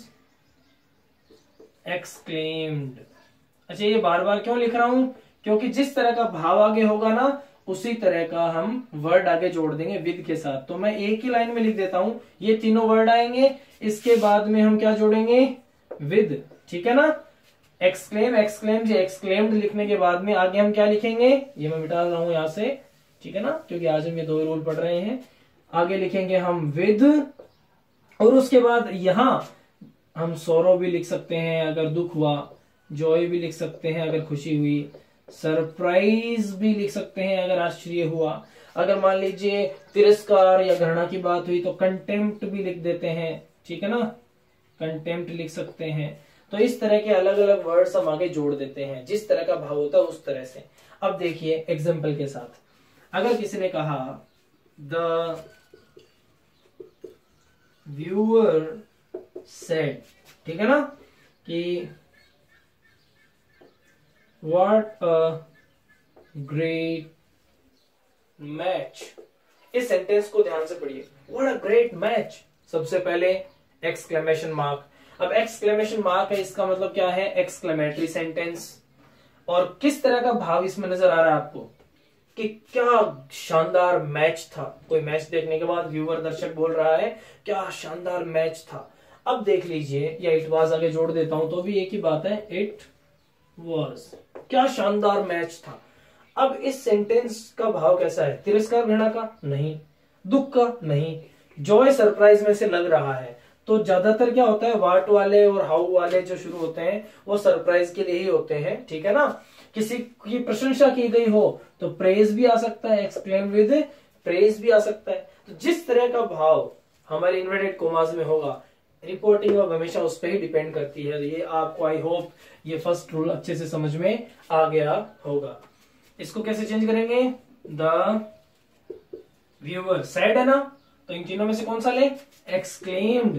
एक्सक्लेम्ड। अच्छा, ये बार बार क्यों लिख रहा हूं, क्योंकि जिस तरह का भाव आगे होगा ना उसी तरह का हम वर्ड आगे जोड़ देंगे विद के साथ। तो मैं एक ही लाइन में लिख देता हूं, ये तीनों वर्ड आएंगे, इसके बाद में हम क्या जोड़ेंगे, विद। ठीक है ना, एक्सक्लेम एक्सक्लेम एक्सक्लेम्ड लिखने के बाद में आगे हम क्या लिखेंगे, ये मैं मिटा रहा हूं यहां से। ठीक है ना, क्योंकि आज हम ये दो रूल पढ़ रहे हैं। आगे लिखेंगे हम विद, और उसके बाद यहां हम सोरो भी लिख सकते हैं अगर दुख हुआ, जॉय भी लिख सकते हैं अगर खुशी हुई, सरप्राइज भी लिख सकते हैं अगर आश्चर्य हुआ। अगर मान लीजिए तिरस्कार या घृणा की बात हुई तो कंटेम्प्ट भी लिख देते हैं। ठीक है ना, कंटेम्प्ट लिख सकते हैं। तो इस तरह के अलग अलग वर्ड्स हम आगे जोड़ देते हैं, जिस तरह का भाव होता है उस तरह से। अब देखिए एग्जाम्पल के साथ, अगर किसी ने कहा द व्यूअर सेड, ठीक है ना, कि व्हाट अ ग्रेट मैच। इस सेंटेंस को ध्यान से पढ़िए, व्हाट अ ग्रेट मैच। सबसे पहले एक्सक्लेमेशन मार्क। अब एक्सक्लेमेशन मार्क है, इसका मतलब क्या है, एक्सक्लेमेटरी सेंटेंस। और किस तरह का भाव इसमें नजर आ रहा है आपको कि क्या शानदार मैच था। कोई मैच देखने के बाद व्यूअर दर्शक बोल रहा है क्या शानदार मैच था। अब देख लीजिए, या इट वाज आगे जोड़ देता हूं तो भी एक ही बात है, इट वाज, क्या शानदार मैच था। अब इस सेंटेंस का भाव कैसा है, तिरस्कार घृणा का नहीं, दुख का नहीं, जॉय सरप्राइज में से लग रहा है। तो ज्यादातर क्या होता है, वाट वाले और हाउ वाले जो शुरू होते हैं वो सरप्राइज के लिए ही होते हैं। ठीक है ना, किसी की प्रशंसा की गई हो तो प्रेज भी आ सकता है, एक्सक्लेम विद प्रेज भी आ सकता है। तो जिस तरह का भाव हमारे इन्वर्टेड कोमास में होगा, रिपोर्टिंग वर्ब हमेशा उस पर ही डिपेंड करती है। ये आपको आई होप ये फर्स्ट रूल अच्छे से समझ में आ गया होगा। इसको कैसे चेंज करेंगे, द व्यूअर सैड है ना, तो इन तीनों में से कौन सा ले, एक्सक्लेम्ड,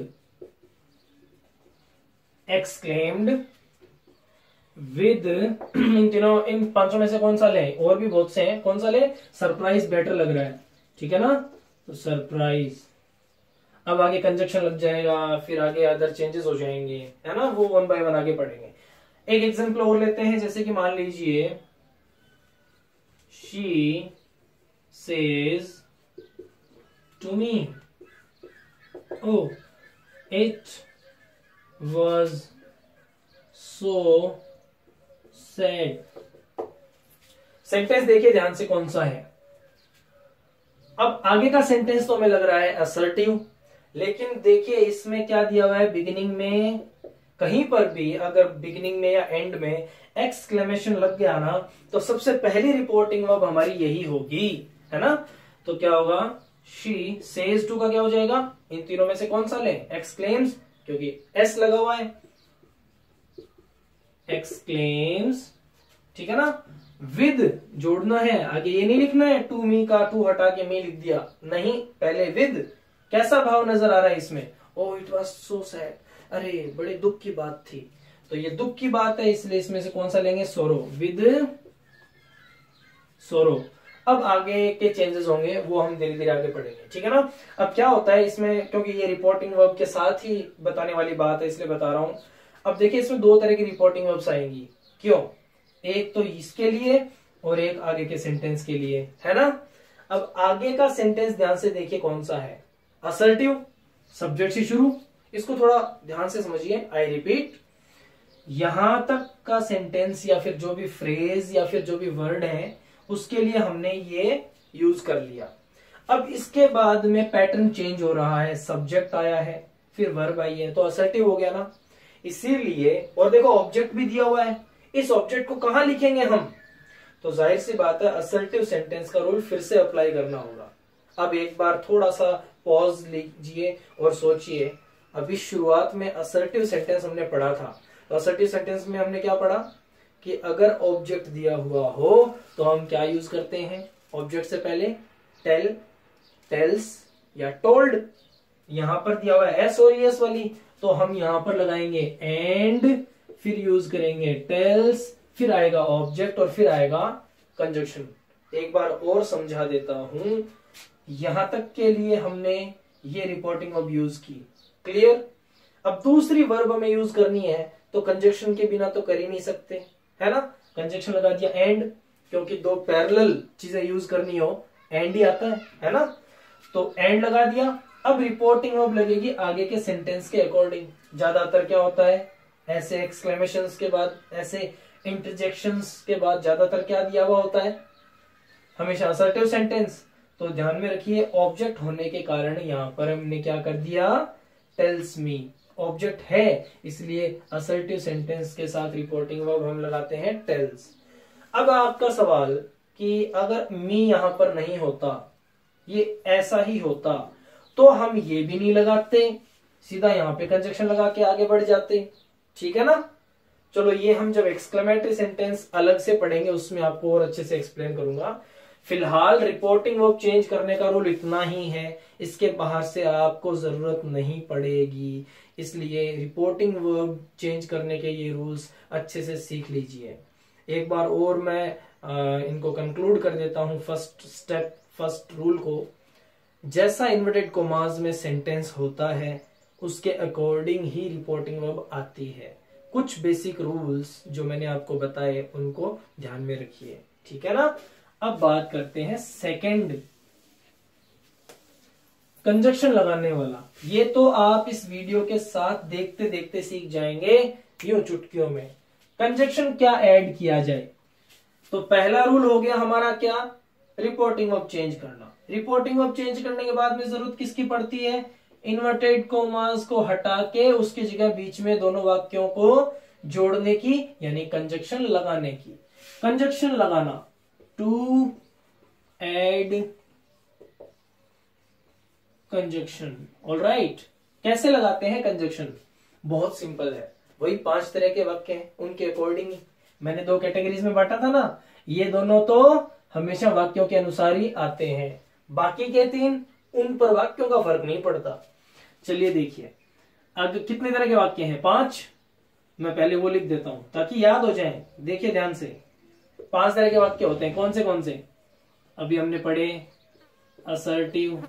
एक्सक्लेम्ड विद। इन तीनों, इन पांचों में से कौन सा ले, और भी बहुत से हैं, कौन सा ले, सरप्राइज बेटर लग रहा है। ठीक है ना, तो सरप्राइज। अब आगे कंजक्शन लग जाएगा, फिर आगे अदर चेंजेस हो जाएंगे, है ना, वो वन बाय वन आगे पढ़ेंगे। एक एग्जांपल और लेते हैं, जैसे कि मान लीजिए she says to me, oh it was so sad। Sentence देखिए ध्यान से कौन सा है। अब आगे का सेंटेंस तो हमें लग रहा है असर्टिव, लेकिन देखिए इसमें क्या दिया हुआ है, बिगिनिंग में कहीं पर भी अगर बिगिनिंग में या एंड में एक्सक्लेमेशन लग गया ना, तो सबसे पहली रिपोर्टिंग वर्ब हमारी यही होगी, है ना। तो क्या होगा, शी सेज टू का क्या हो जाएगा, इन तीनों में से कौन सा ले, एक्सक्लेम्स, क्योंकि एस लगा हुआ है, एक्सक्लेम्स, ठीक है ना। विद जोड़ना है, आगे ये नहीं लिखना है टू मी का टू हटा के मी लिख दिया, नहीं, पहले विद। कैसा भाव नजर आ रहा है इसमें, oh it was so sad, अरे बड़े दुख की बात थी, तो ये दुख की बात है, इसलिए इसमें से कौन सा लेंगे, सोरो, विद सोरो। अब आगे के चेंजेस होंगे वो हम धीरे धीरे आगे पढ़ेंगे, ठीक है ना। अब क्या होता है इसमें, क्योंकि ये रिपोर्टिंग वर्ब के साथ ही बताने वाली बात है इसलिए बता रहा हूं। अब देखिए इसमें दो तरह की रिपोर्टिंग वर्ब्स आएंगी, क्यों, एक तो इसके लिए और एक आगे के सेंटेंस के लिए, है ना। अब आगे का सेंटेंस ध्यान से देखिए कौन सा है, असर्टिव, सब्जेक्ट से शुरू, इसको थोड़ा ध्यान से समझिए। आई रिपीट, यहां तक का सेंटेंस या फिर जो भी फ्रेज या फिर जो भी वर्ड है उसके लिए हमने ये यूज कर लिया। अब इसके बाद में पैटर्न चेंज हो रहा है, सब्जेक्ट आया है फिर वर्ब आई है, तो असर्टिव हो गया ना। इसीलिए, और देखो ऑब्जेक्ट भी दिया हुआ है, इस ऑब्जेक्ट को कहां लिखेंगे हम, तो जाहिर सी बात है असर्टिव सेंटेंस का रूल फिर से अप्लाई करना होगा। अब एक बार थोड़ा सा पॉज लीजिए और सोचिए, अभी शुरुआत में असर्टिव सेंटेंस हमने पढ़ा था, तो असर्टिव सेंटेंस में हमने क्या पढ़ा कि अगर ऑब्जेक्ट दिया हुआ हो तो हम क्या यूज करते हैं, ऑब्जेक्ट से पहले टेल, टेल्स या टोल्ड। यहां पर दिया हुआ है एस और एस वाली, तो हम यहां पर लगाएंगे एंड, फिर यूज करेंगे टेल्स, फिर आएगा ऑब्जेक्ट और फिर आएगा कंजक्शन। एक बार और समझा देता हूं, यहां तक के लिए हमने ये रिपोर्टिंग वर्ब यूज की, क्लियर। अब दूसरी वर्ब हमें यूज करनी है तो कंजक्शन के बिना तो कर ही नहीं सकते, है ना। कंजक्शन लगा दिया एंड, क्योंकि दो पैरेलल चीजें यूज करनी हो एंड ही आता है, है ना। तो एंड लगा दिया। अब रिपोर्टिंग वर्ब लगेगी आगे के सेंटेंस के अकॉर्डिंग। ज्यादातर क्या होता है, ऐसे एक्सक्लेमेशंस के बाद, ऐसे इंटरजेक्शंस के बाद ज्यादातर क्या दिया हुआ होता है, हमेशा असर्टिव सेंटेंस। तो ध्यान में रखिए ऑब्जेक्ट होने के कारण यहां पर हमने क्या कर दिया, टेल्स मी, ऑब्जेक्ट है इसलिए असर्टिव सेंटेंस के साथ रिपोर्टिंग वर्ब हम लगाते हैं टेल्स। अब आपका सवाल कि अगर मी यहां पर नहीं होता, ये ऐसा ही होता, तो हम ये भी नहीं लगाते, सीधा यहां पे कंजक्शन लगा के आगे बढ़ जाते, ठीक है ना। चलो ये हम जब एक्सक्लेमेटरी सेंटेंस अलग से पढ़ेंगे उसमें आपको और अच्छे से एक्सप्लेन करूंगा। फिलहाल रिपोर्टिंग वर्ब चेंज करने का रूल इतना ही है, इसके बाहर से आपको जरूरत नहीं पड़ेगी, इसलिए रिपोर्टिंग वर्ब चेंज करने के ये रूल्स अच्छे से सीख लीजिए। एक बार और मैं आ, इनको कंक्लूड कर देता हूं फर्स्ट स्टेप, फर्स्ट रूल को। जैसा इन्वर्टेड कोमास में सेंटेंस होता है उसके अकॉर्डिंग ही रिपोर्टिंग वर्ब आती है। कुछ बेसिक रूल्स जो मैंने आपको बताए उनको ध्यान में रखिए, ठीक है ना। अब बात करते हैं सेकंड, कंजक्शन लगाने वाला। ये तो आप इस वीडियो के साथ देखते देखते सीख जाएंगे यूं चुटकियों में। कंजक्शन क्या ऐड किया जाए, तो पहला रूल हो गया हमारा क्या, रिपोर्टिंग वर्ब चेंज करना। रिपोर्टिंग वर्ब चेंज करने के बाद में जरूरत किसकी पड़ती है, इन्वर्टेड कोमास को हटा के उसकी जगह बीच में दोनों वाक्यों को जोड़ने की, यानी कंजक्शन लगाने की। कंजक्शन लगाना, टू एड कंजक्शन, ऑलराइट। कैसे लगाते हैं कंजक्शन, बहुत सिंपल है, वही पांच तरह के वाक्य हैं उनके अकॉर्डिंग। मैंने दो कैटेगरीज में बांटा था ना, ये दोनों तो हमेशा वाक्यों के अनुसार ही आते हैं, बाकी के तीन उन पर वाक्यों का फर्क नहीं पड़ता। चलिए देखिए आगे कितने तरह के वाक्य हैं, पांच। मैं पहले वो लिख देता हूं ताकि याद हो जाए। देखिए ध्यान से, पांच तरह के वाक्य होते हैं, कौन से कौन से अभी हमने पढ़े, असर्टिव,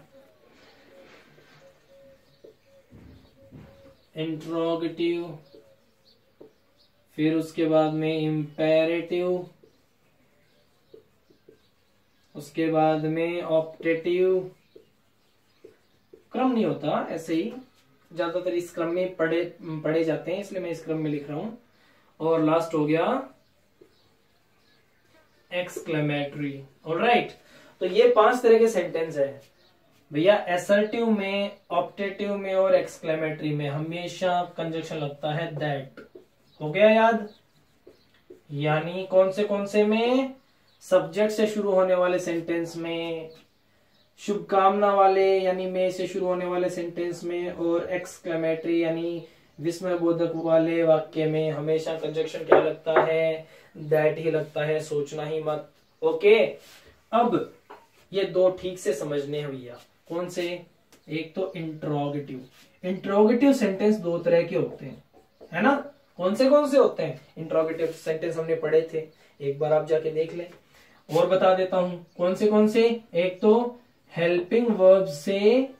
इंट्रोगेटिव, फिर उसके बाद में इंपेरेटिव, उसके बाद में ऑप्टेटिव क्रम नहीं होता, ऐसे ही ज्यादातर इस क्रम में पढ़े पढ़े जाते हैं, इसलिए मैं इस क्रम में लिख रहा हूं। और लास्ट हो गया एक्सक्लेमेटरी। ऑलराइट, तो ये पांच तरह के सेंटेंस है भैया। असर्टिव में, ऑप्टेटिव में और एक्सक्लेमेटरी में हमेशा कंजक्शन लगता है दैट। हो गया याद? यानी कौन से कौन से में? सब्जेक्ट से शुरू होने वाले सेंटेंस में, शुभकामना वाले यानी में से शुरू होने वाले सेंटेंस में, और एक्सक्लेमेटरी यानी विस्मयबोधक वाले वाक्य में हमेशा कंजक्शन क्या लगता है? दैट ही लगता है, सोचना ही मत। ओके, अब ये दो ठीक से समझने हैं भैया। कौन से? एक तो इंट्रोगेटिव। इंट्रोगेटिव सेंटेंस दो तरह के होते हैं, है ना? कौन से कौन से होते हैं इंट्रोगेटिव सेंटेंस? हमने पढ़े थे, एक बार आप जाके देख लें। और बता देता हूं कौन से कौन से। एक तो हेल्पिंग वर्ब से,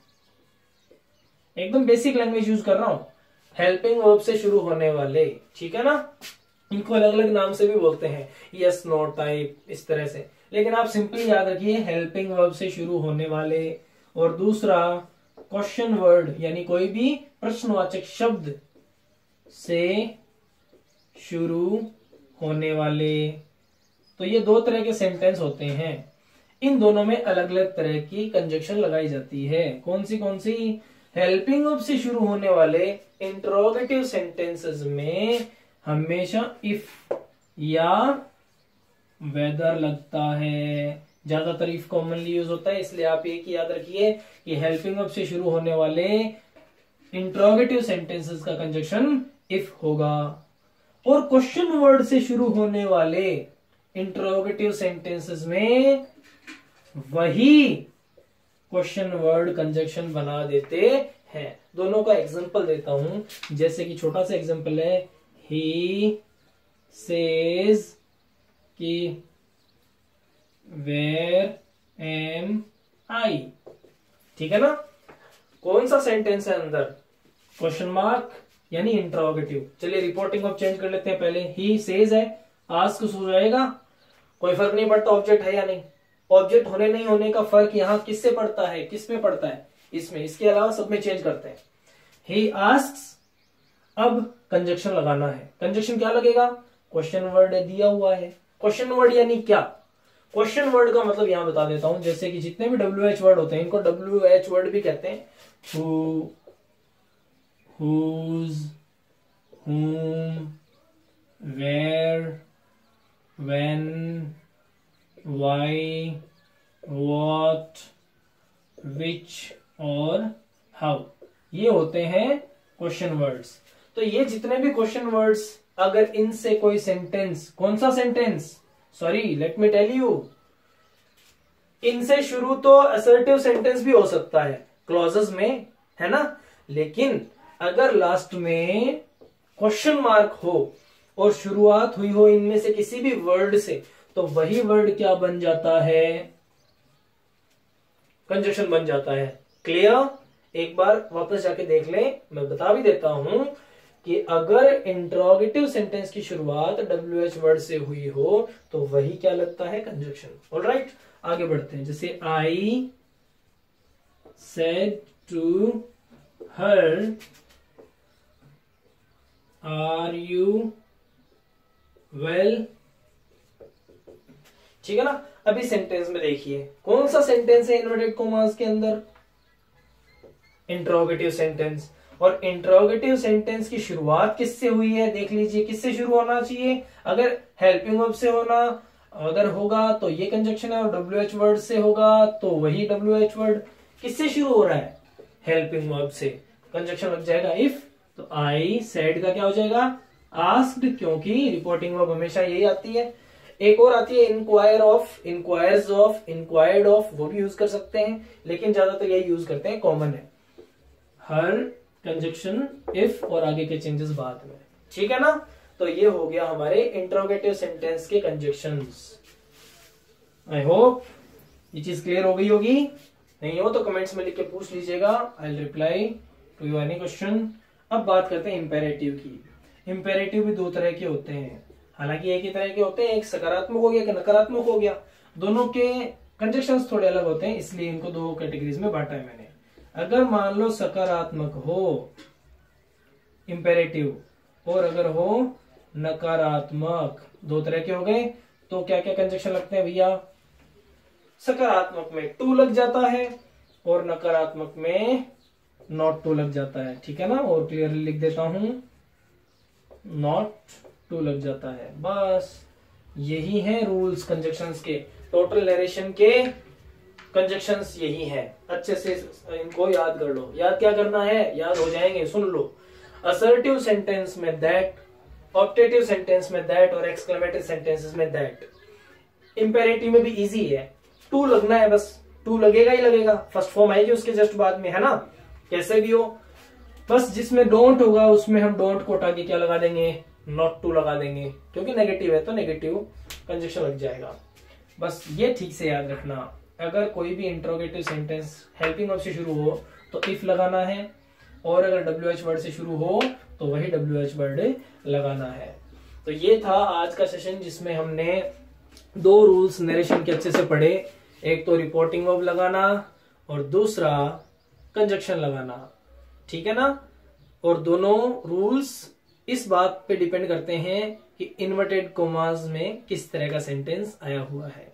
एकदम बेसिक लैंग्वेज यूज कर रहा हूं, हेल्पिंग वर्ब से शुरू होने वाले, ठीक है ना? इनको अलग अलग नाम से भी बोलते हैं, यस नो टाइप, इस तरह से, लेकिन आप सिंपली याद रखिए हेल्पिंग वर्ब से शुरू होने वाले। और दूसरा क्वेश्चन वर्ड यानी कोई भी प्रश्नवाचक शब्द से शुरू होने वाले। तो ये दो तरह के सेंटेंस होते हैं, इन दोनों में अलग अलग तरह की कंजक्शन लगाई जाती है। कौन सी कौन सी? हेल्पिंग वर्ब से शुरू होने वाले इंट्रोगेटिव सेंटेंसेस में हमेशा इफ या वेदर लगता है। ज्यादातर इफ कॉमनली यूज होता है, इसलिए आप एक ही याद रखिए कि हेल्पिंग वर्ब से शुरू होने वाले इंट्रोगेटिव सेंटेंसेस का कंजक्शन इफ होगा, और क्वेश्चन वर्ड से शुरू होने वाले इंट्रोगेटिव सेंटेंसेस में वही क्वेश्चन वर्ड कंजक्शन बना देते हैं। दोनों का एग्जांपल देता हूं, जैसे कि छोटा सा एग्जांपल है, ही सेज कि वेयर एम आई, ठीक है ना? कौन सा सेंटेंस है अंदर? क्वेश्चन मार्क यानी इंट्रोगेटिव। चलिए रिपोर्टिंग ऑफ चेंज कर लेते हैं पहले। ही सेज है, आस्क हो जाएगा, कोई फर्क नहीं पड़ता ऑब्जेक्ट है या नहीं। ऑब्जेक्ट होने नहीं होने का फर्क यहां किससे पड़ता है? किस में पड़ता है? इसमें। इसके अलावा सब में चेंज करते हैं। ही आस्क्स, अब कंजक्शन लगाना है। कंजक्शन क्या लगेगा? क्वेश्चन वर्ड दिया हुआ है। क्वेश्चन वर्ड यानी क्या? क्वेश्चन वर्ड का मतलब यहां बता देता हूं, जैसे कि जितने भी डब्ल्यू एच वर्ड होते हैं इनको डब्ल्यू एच वर्ड भी कहते हैं। Who, whose, whom, where, when, why, what, which और how, ये होते हैं क्वेश्चन वर्ड्स। तो ये जितने भी क्वेश्चन वर्ड्स, अगर इनसे कोई सेंटेंस, कौन सा sentence, sorry let me tell you, इनसे शुरू तो असर्टिव सेंटेंस भी हो सकता है क्लॉजेस में, है ना? लेकिन अगर लास्ट में क्वेश्चन मार्क हो और शुरुआत हुई हो इनमें से किसी भी वर्ड से, तो वही वर्ड क्या बन जाता है? कंजक्शन बन जाता है। क्लियर? एक बार वापस जाके देख लें, मैं बता भी देता हूं कि अगर इंट्रोगेटिव सेंटेंस की शुरुआत डब्ल्यू एच वर्ड से हुई हो तो वही क्या लगता है? कंजक्शन। ऑलराइट, आगे बढ़ते हैं। जैसे I said to her, are you well, ठीक है ना? अभी सेंटेंस में देखिए कौन सा सेंटेंस है इन्वर्टेड कॉमास के अंदर? Interrogative sentence. और इंट्रोगेटिव सेंटेंस की शुरुआत किससे हुई है? देख लीजिए किससे शुरू होना चाहिए। अगर हेल्पिंग वर्ब से होना अगर होगा तो ये कंजक्शन है, और डब्ल्यू एच वर्ड से होगा तो वही डब्ल्यू एच वर्ड। किससे शुरू हो रहा है? हेल्पिंग वर्ब से, कंजक्शन लग जाएगा इफ। तो आई सेड का क्या हो जाएगा? आस्क्ड, क्योंकि रिपोर्टिंग वर्ब हमेशा यही आती है। एक और आती है enquire of, enquires of, enquired of, वो भी यूज कर सकते हैं, लेकिन ज्यादातर यही यूज करते हैं, कॉमन है। हर कंजक्शन इफ और आगे के चेंजेस बाद में, ठीक है ना? तो ये हो गया हमारे इंट्रोगेटिव सेंटेंस के कंजक्शंस। आई होप ये चीज क्लियर हो गई होगी। नहीं हो तो कमेंट्स में लिख के पूछ लीजिएगा, I will reply to you any question. अब बात करते हैं इंपेरेटिव की। इंपेरेटिव भी दो तरह के होते हैं, हालांकि एक ही तरह के होते हैं, एक सकारात्मक हो गया, एक नकारात्मक हो गया। दोनों के कंजक्शंस थोड़े अलग होते हैं, इसलिए इनको दो कैटेगरीज में बांटा है मैंने। अगर मान लो सकारात्मक हो इंपेरेटिव और अगर हो नकारात्मक, दो तरह के हो गए, तो क्या क्या कंजक्शन लगते हैं भैया? सकारात्मक में टू लग जाता है और नकारात्मक में नॉट टू लग जाता है, ठीक है ना। और क्लियरली लिख देता हूं, नॉट टू लग जाता है। बस यही है रूल्स कंजक्शंस के, टोटल नरेशन के कंजक्शंस यही है। अच्छे से इनको याद कर लो। याद क्या करना है, याद हो जाएंगे, सुन लो। असर्टिव सेंटेंस में दैट, ऑप्टेटिव सेंटेंस में दैट और एक्सक्लेमेटिव सेंटेंसेस में दैट। इंपेरेटिव में भी इजी है, टू लगना है, बस टू लगेगा ही लगेगा, फर्स्ट फॉर्म आएगी उसके जस्ट बाद में, है ना। कैसे भी हो, बस जिसमें डोंट होगा उसमें हम डोंट को हटा के क्या लगा देंगे, नॉट टू लगा देंगे, क्योंकि नेगेटिव है तो नेगेटिव कंजक्शन लग जाएगा। बस ये ठीक से याद रखना। अगर कोई भी इंट्रोगेटिव सेंटेंस हेल्पिंग वर्ब से शुरू हो तो इफ लगाना है, और अगर डब्ल्यू एच वर्ड से शुरू हो तो वही डब्ल्यू एच वर्ड लगाना है। तो ये था आज का सेशन जिसमें हमने दो रूल्स नरेशन के अच्छे से पढ़े। एक तो रिपोर्टिंग वर्ब लगाना और दूसरा कंजक्शन लगाना, ठीक है ना। और दोनों रूल्स इस बात पे डिपेंड करते हैं कि इन्वर्टेड कोमास में किस तरह का सेंटेंस आया हुआ है।